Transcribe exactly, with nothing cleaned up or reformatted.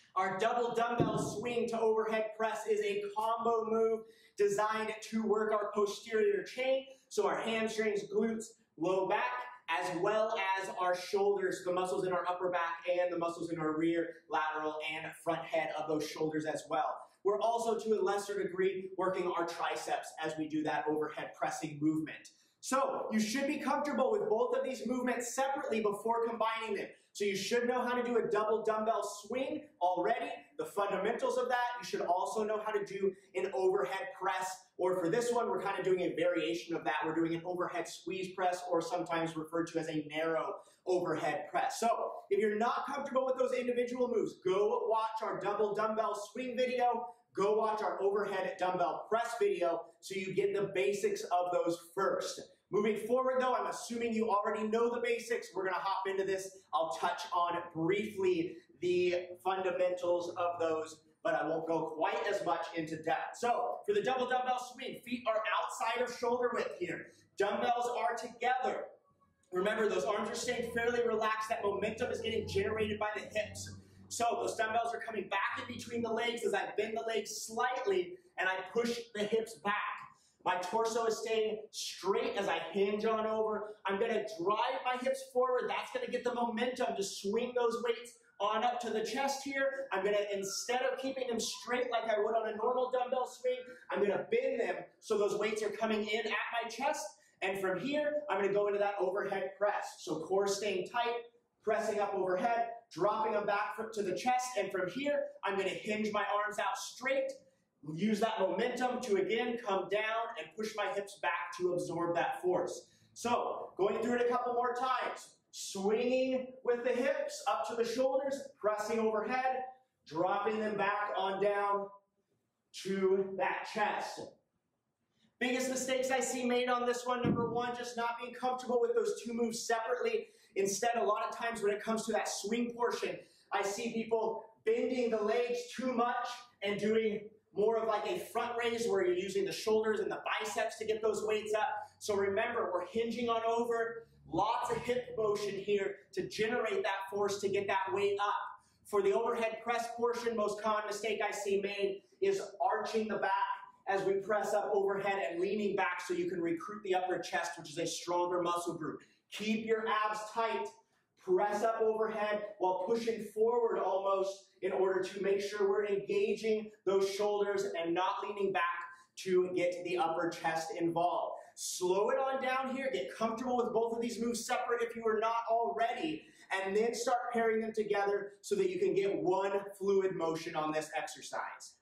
Our double dumbbell swing to overhead press is a combo move designed to work our posterior chain, so our hamstrings, glutes, low back, as well as our shoulders, the muscles in our upper back and the muscles in our rear, lateral, and front head of those shoulders as well. We're also, to a lesser degree, working our triceps as we do that overhead pressing movement. So you should be comfortable with both of these movements separately before combining them. So you should know how to do a double dumbbell swing already, the fundamentals of that. You should also know how to do an overhead press, or for this one, we're kind of doing a variation of that. We're doing an overhead squeeze press, or sometimes referred to as a narrow overhead press. So if you're not comfortable with those individual moves, go watch our double dumbbell swing video. Go watch our overhead dumbbell press video so you get the basics of those first. Moving forward though, I'm assuming you already know the basics. We're gonna hop into this. I'll touch on briefly the fundamentals of those, but I won't go quite as much into depth. So for the double dumbbell swing, feet are outside of shoulder width here. Dumbbells are together. Remember, those arms are staying fairly relaxed. That momentum is getting generated by the hips. So those dumbbells are coming back in between the legs as I bend the legs slightly and I push the hips back. My torso is staying straight as I hinge on over. I'm going to drive my hips forward. That's going to get the momentum to swing those weights on up to the chest here. I'm going to, instead of keeping them straight like I would on a normal dumbbell swing, I'm going to bend them so those weights are coming in at my chest. And from here, I'm going to go into that overhead press. So core staying tight, pressing up overhead, dropping them back to the chest, and from here, I'm going to hinge my arms out straight, use that momentum to again come down and push my hips back to absorb that force. So, going through it a couple more times, swinging with the hips up to the shoulders, pressing overhead, dropping them back on down to that chest. Biggest mistakes I see made on this one, number one, just not being comfortable with those two moves separately. Instead, a lot of times when it comes to that swing portion, I see people bending the legs too much and doing more of like a front raise where you're using the shoulders and the biceps to get those weights up. So remember, we're hinging on over, lots of hip motion here to generate that force to get that weight up. For the overhead press portion, most common mistake I see made is arching the back as we press up overhead and leaning back so you can recruit the upper chest, which is a stronger muscle group. Keep your abs tight, press up overhead while pushing forward almost in order to make sure we're engaging those shoulders and not leaning back to get the upper chest involved. Slow it on down here, get comfortable with both of these moves separate if you are not already, and then start pairing them together so that you can get one fluid motion on this exercise.